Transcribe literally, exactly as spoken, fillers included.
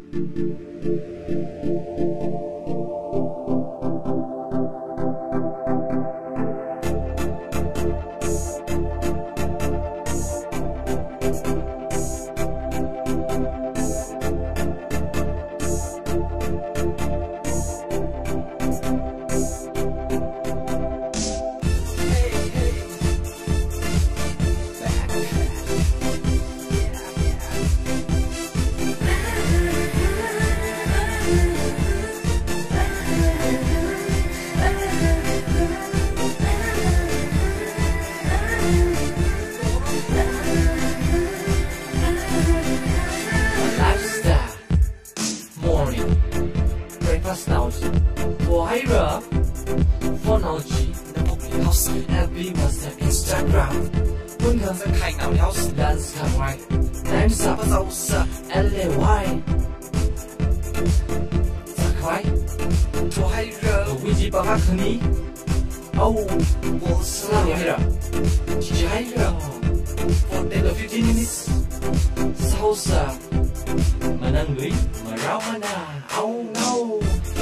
我还热，我腦子那屋企好事 ，F B WhatsApp Instagram，本強在開牛有時 dance 開懷，但是不走實 L A Y， 再快，我還熱，危機爆發可你，哦，我是那裡還熱，姐姐還熱 ，for ten to fifteen minutes， sau giờ mà nâng lưới mà ráo mana，oh no。